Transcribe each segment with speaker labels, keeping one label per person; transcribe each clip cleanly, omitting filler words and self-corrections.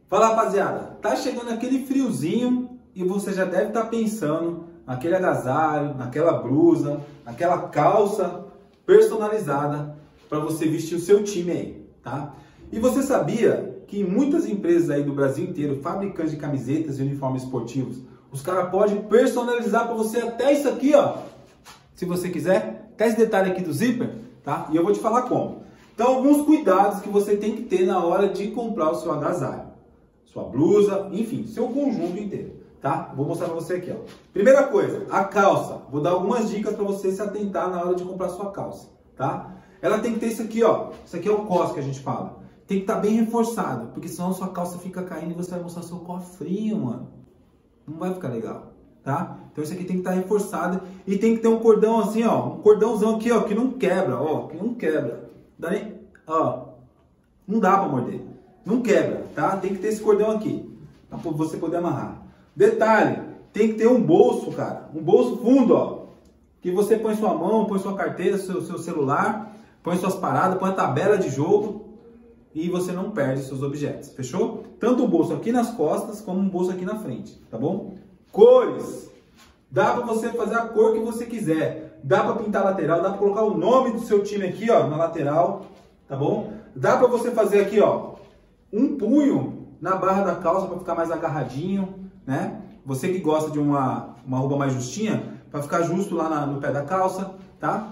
Speaker 1: Fala, rapaziada, tá chegando aquele friozinho e você já deve estar pensando naquele agasalho, naquela blusa, naquela calça personalizada para você vestir o seu time aí, tá? E você sabia que em muitas empresas aí do Brasil inteiro, fabricantes de camisetas e uniformes esportivos, os caras podem personalizar para você até isso aqui, ó, se você quiser, até esse detalhe aqui do zíper, tá? E eu vou te falar como. Então, alguns cuidados que você tem que ter na hora de comprar o seu agasalho, sua blusa, enfim, seu conjunto inteiro, tá? Vou mostrar para você aqui, ó. Primeira coisa, a calça. Vou dar algumas dicas para você se atentar na hora de comprar sua calça, tá? Ela tem que ter isso aqui, ó. Isso aqui é o cos que a gente fala. Tem que estar bem reforçado, porque senão a sua calça fica caindo e você vai mostrar seu cofrinho, mano. Não vai ficar legal, tá? Então isso aqui tem que estar reforçado e tem que ter um cordão assim, ó. Um cordãozão aqui, ó, que não quebra, ó. Que não quebra. Dá nem, ó. Não dá pra morder. Não quebra, tá? Tem que ter esse cordão aqui, pra você poder amarrar. Detalhe, tem que ter um bolso, cara. Um bolso fundo, ó. Que você põe sua mão, põe sua carteira, seu celular, põe suas paradas, põe a tabela de jogo e você não perde seus objetos, fechou? Tanto um bolso aqui nas costas, como um bolso aqui na frente, tá bom? Cores. Dá pra você fazer a cor que você quiser. Dá pra pintar a lateral, dá pra colocar o nome do seu time aqui, ó, na lateral, tá bom? Dá pra você fazer aqui, ó, um punho na barra da calça para ficar mais agarradinho, né? Você que gosta de uma roupa mais justinha, para ficar justo lá no pé da calça, tá?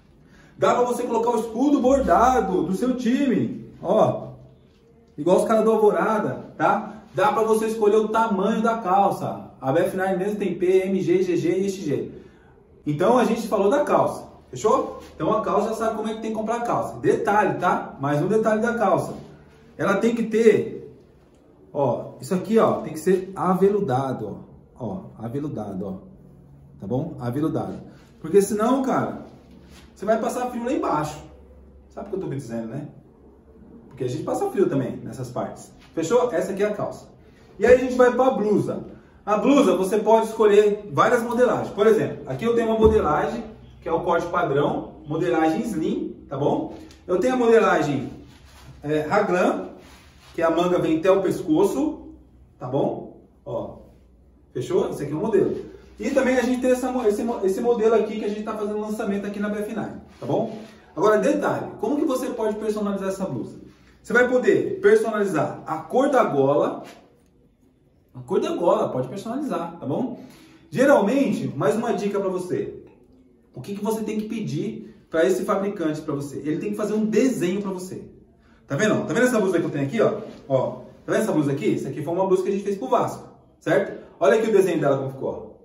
Speaker 1: Dá para você colocar o escudo bordado do seu time, ó, igual os caras do Alvorada, tá? Dá para você escolher o tamanho da calça. A BF9 mesmo tem P, MG, GG e XG. Então a gente falou da calça, fechou? Então a calça já sabe como é que tem que comprar a calça. Detalhe, tá? Mais um detalhe da calça. Ela tem que ter, ó, isso aqui, ó, tem que ser aveludado, ó, aveludado, ó, tá bom? Aveludado. Porque senão, cara, você vai passar frio lá embaixo. Sabe o que eu tô me dizendo, né? Porque a gente passa frio também nessas partes. Fechou? Essa aqui é a calça. E aí a gente vai pra blusa. A blusa você pode escolher várias modelagens. Por exemplo, aqui eu tenho uma modelagem, que é o corte padrão, modelagem slim, tá bom? Eu tenho a modelagem raglan, que a manga vem até o pescoço, tá bom? Ó, fechou? Esse aqui é o modelo. E também a gente tem esse modelo aqui que a gente está fazendo lançamento aqui na BF9, tá bom? Agora, detalhe, como que você pode personalizar essa blusa? Você vai poder personalizar a cor da gola, pode personalizar, tá bom? Geralmente, mais uma dica para você, o que que você tem que pedir para esse fabricante para você? Ele tem que fazer um desenho para você. Tá vendo? Tá vendo essa blusa que eu tenho aqui, ó? Ó, tá vendo essa blusa aqui? Essa aqui foi uma blusa que a gente fez pro Vasco, certo? Olha aqui o desenho dela como ficou.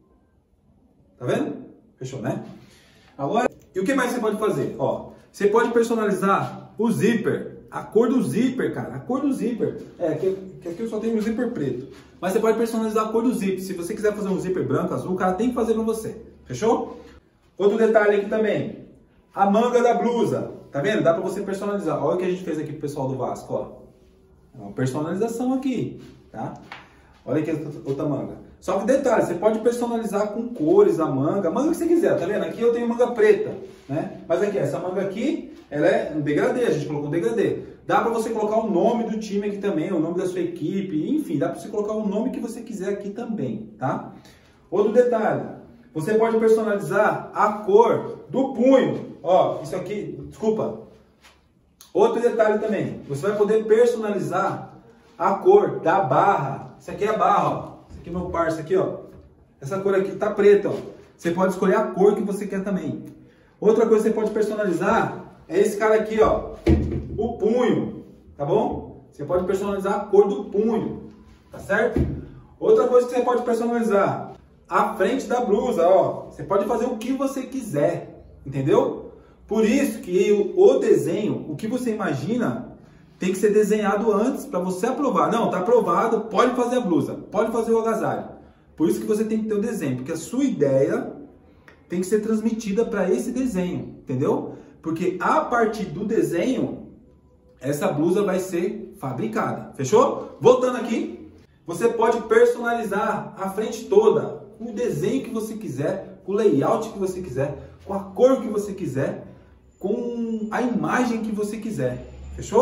Speaker 1: Tá vendo? Fechou, né? Agora, e o que mais você pode fazer? Ó, você pode personalizar o zíper, a cor do zíper, cara, a cor do zíper. Que aqui eu só tenho o zíper preto. Mas você pode personalizar a cor do zíper. Se você quiser fazer um zíper branco, azul, o cara tem que fazer pra você. Fechou? Outro detalhe aqui também. A manga da blusa. Tá vendo? Dá pra você personalizar. Olha o que a gente fez aqui pro pessoal do Vasco, ó. Uma personalização aqui, tá? Olha aqui outra manga. Só que detalhe, você pode personalizar com cores a manga que você quiser, tá vendo? Aqui eu tenho manga preta, né? Mas aqui, essa manga aqui, ela é um degradê, a gente colocou um degradê. Dá pra você colocar o nome do time aqui também, o nome da sua equipe, enfim, dá pra você colocar o nome que você quiser aqui também, tá? Outro detalhe, você pode personalizar a cor do punho. Ó, isso aqui, desculpa. Outro detalhe também, você vai poder personalizar a cor da barra. Isso aqui é a barra, ó. Esse aqui é meu parça aqui, ó. Essa cor aqui tá preta, ó. Você pode escolher a cor que você quer também. Outra coisa que você pode personalizar é esse cara aqui, ó. O punho, tá bom? Você pode personalizar a cor do punho, tá certo? Outra coisa que você pode personalizar, a frente da blusa, ó. Você pode fazer o que você quiser, entendeu? Por isso que o desenho, o que você imagina, tem que ser desenhado antes para você aprovar. Não, tá aprovado, pode fazer a blusa, pode fazer o agasalho. Por isso que você tem que ter o desenho, porque a sua ideia tem que ser transmitida para esse desenho, entendeu? Porque a partir do desenho, essa blusa vai ser fabricada, fechou? Voltando aqui, você pode personalizar a frente toda, com o desenho que você quiser, com o layout que você quiser, com a cor que você quiser, com a imagem que você quiser, fechou?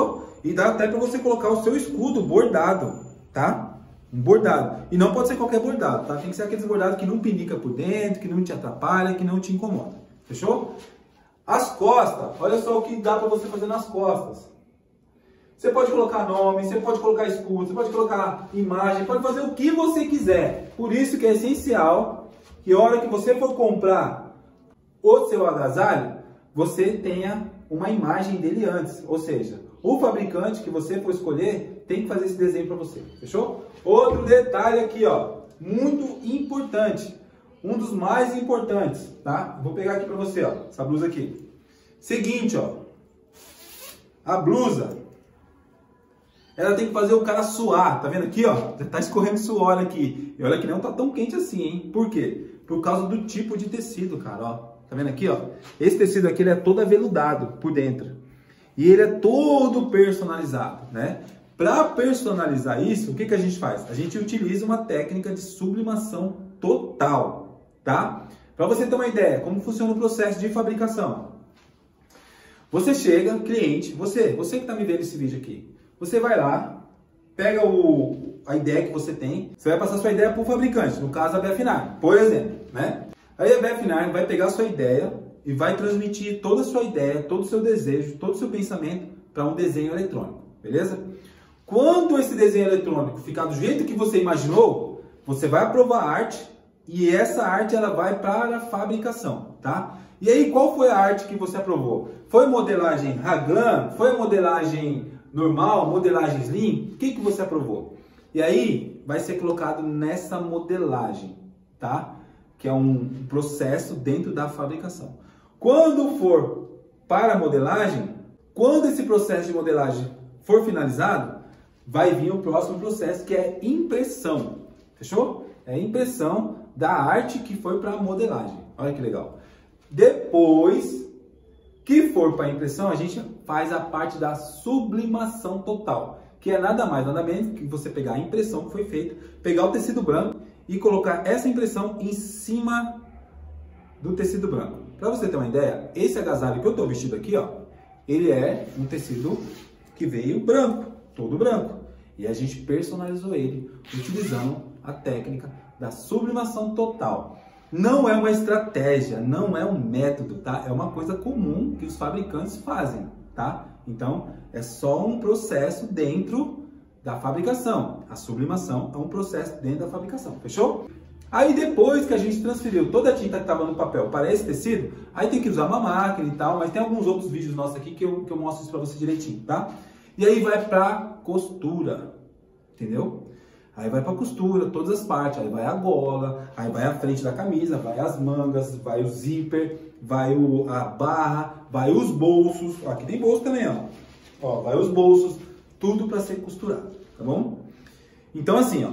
Speaker 1: E dá até para você colocar o seu escudo bordado, tá? Um bordado. E não pode ser qualquer bordado, tá? Tem que ser aqueles bordados que não pinica por dentro, que não te atrapalha, que não te incomoda. Fechou? As costas, olha só o que dá para você fazer nas costas. Você pode colocar nome, você pode colocar escudo, você pode colocar imagem, pode fazer o que você quiser. Por isso que é essencial que a hora que você for comprar o seu agasalho, você tenha uma imagem dele antes. Ou seja, o fabricante que você for escolher tem que fazer esse desenho para você. Fechou? Outro detalhe aqui, ó, muito importante. Um dos mais importantes, tá? Vou pegar aqui para você, ó, essa blusa aqui. Seguinte, ó. A blusa, ela tem que fazer o cara suar. Tá vendo aqui, ó? Já tá escorrendo suor aqui. E olha que não tá tão quente assim, hein? Por quê? Por causa do tipo de tecido, cara, ó. Tá vendo aqui, ó? Esse tecido aqui, ele é todo aveludado por dentro. E ele é todo personalizado, né? Para personalizar isso, o que a gente faz? A gente utiliza uma técnica de sublimação total, tá? Para você ter uma ideia, como funciona o processo de fabricação. Você chega, cliente, você que está me vendo esse vídeo aqui, você vai lá, pega a ideia que você tem, você vai passar sua ideia para o fabricante, no caso a BF9, por exemplo, né? Aí a BF9 vai pegar a sua ideia e vai transmitir toda a sua ideia, todo o seu desejo, todo o seu pensamento para um desenho eletrônico, beleza? Quando esse desenho eletrônico ficar do jeito que você imaginou, você vai aprovar a arte e essa arte ela vai para a fabricação, tá? E aí, qual foi a arte que você aprovou? Foi modelagem Raglan? Foi modelagem normal? Modelagem Slim? O que você aprovou? E aí, vai ser colocado nessa modelagem, tá? Que é um processo dentro da fabricação. Quando for para a modelagem, quando esse processo de modelagem for finalizado, vai vir o próximo processo, que é impressão. Fechou? É a impressão da arte que foi para a modelagem. Olha que legal. Depois que for para a impressão, a gente faz a parte da sublimação total, que é nada mais, nada menos que você pegar a impressão que foi feita, pegar o tecido branco e colocar essa impressão em cima do tecido branco. Para você ter uma ideia, esse agasalho que eu estou vestido aqui, ó, ele é um tecido que veio branco, todo branco. E a gente personalizou ele utilizando a técnica da sublimação total. Não é uma estratégia, não é um método, tá? É uma coisa comum que os fabricantes fazem, tá? Então, é só um processo dentro da fabricação. A sublimação é um processo dentro da fabricação, fechou? Aí depois que a gente transferiu toda a tinta que estava no papel para esse tecido, aí tem que usar uma máquina e tal, mas tem alguns outros vídeos nossos aqui que eu mostro isso para você direitinho, tá? E aí vai para costura, entendeu? Aí vai para costura, todas as partes, aí vai a gola, aí vai a frente da camisa, vai as mangas, vai o zíper, vai a barra, vai os bolsos, aqui tem bolso também, ó, vai os bolsos, tudo para ser costurado, tá bom? Então assim, ó,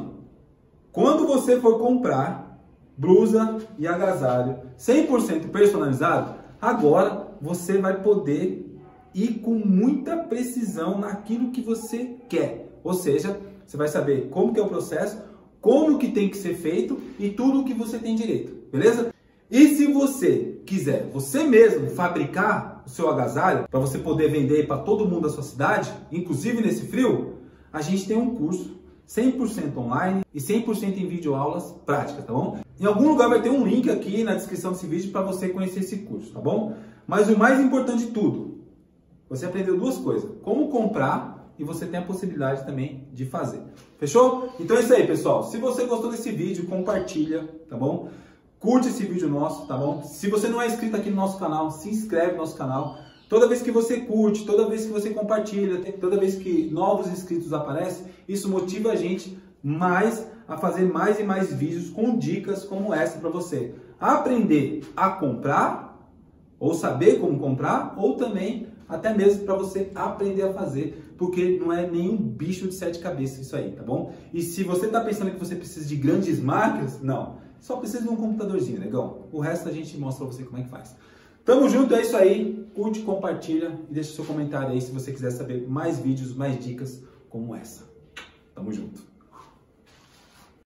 Speaker 1: quando você for comprar blusa e agasalho 100% personalizado, agora você vai poder ir com muita precisão naquilo que você quer, ou seja, você vai saber como que é o processo, como que tem que ser feito e tudo o que você tem direito, beleza? E se você quiser, você mesmo, fabricar o seu agasalho para você poder vender para todo mundo da sua cidade, inclusive nesse frio, a gente tem um curso 100% online e 100% em videoaulas práticas, tá bom? Em algum lugar vai ter um link aqui na descrição desse vídeo para você conhecer esse curso, tá bom? Mas o mais importante de tudo, você aprendeu duas coisas, como comprar e você tem a possibilidade também de fazer. Fechou? Então é isso aí, pessoal. Se você gostou desse vídeo, compartilha, tá bom? Curte esse vídeo nosso, tá bom? Se você não é inscrito aqui no nosso canal, se inscreve no nosso canal. Toda vez que você curte, toda vez que você compartilha, toda vez que novos inscritos aparecem, isso motiva a gente mais a fazer mais e mais vídeos com dicas como essa para você aprender a comprar, ou saber como comprar, ou também até mesmo para você aprender a fazer, porque não é nenhum bicho de 7 cabeças isso aí, tá bom? E se você está pensando que você precisa de grandes máquinas, não. Só precisa de um computadorzinho, negão. O resto a gente mostra para você como é que faz. Tamo junto, é isso aí. Curte, compartilha e deixa seu comentário aí se você quiser saber mais vídeos, mais dicas como essa. Tamo junto.